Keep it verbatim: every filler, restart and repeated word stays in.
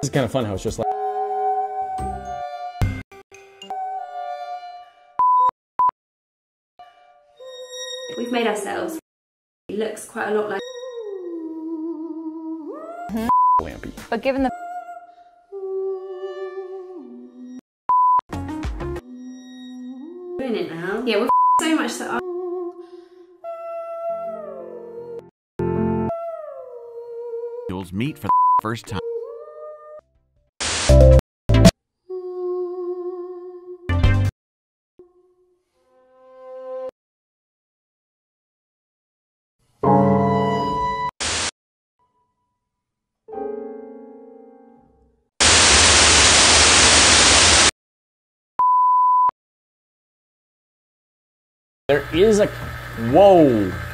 It's kind of fun how it's just like... We've made ourselves. It looks quite a lot like... Mm-hmm. Lampy. But given the... Doing it now. Yeah, we're so much that I... You'll meet for the first time. There is a... Whoa!